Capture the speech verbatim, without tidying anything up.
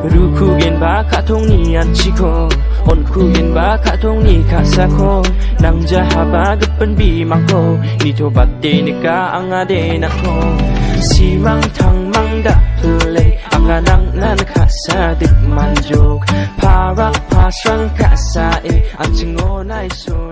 루쿠겐 바카통니 안치고 온쿠겐 바카통니 가사코 낭자 하바 급은 비망고 니토 바떼니까 앙아데나코 시망탕망다 플레이 앙아낭난 가사득 만족 파락 파스랑 가사에 안칭오 나이소